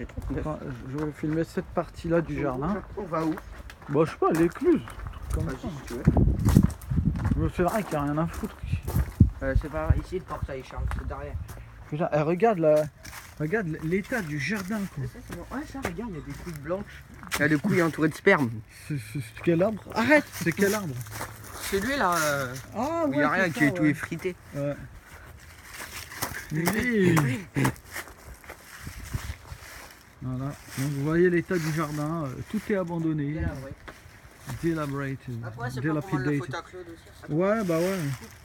j'ai 39. Enfin, je vais filmer cette partie-là du jardin. On va où? Bon, je sais pas, l'écluse. Comme Vas-y ça. si tu veux. Je me fais rien qu'il n'y a rien à foutre. C'est pas ici le portail Charles, c'est derrière. Putain, eh, regarde l'état du jardin, quoi. Ouais, ça, regarde, il y a des couilles blanches. Il y a des couilles entourées de sperme. C'est quel arbre? Arrête! C'est quel arbre? C'est lui là, Ah où il n'y a rien, qui est tout effrité. Ouais. Oui. Voilà. Donc vous voyez l'état du jardin, tout est abandonné. Dilabrated. Après, c'est pas pour moi la faute à Claude aussi. Ouais, bah ouais.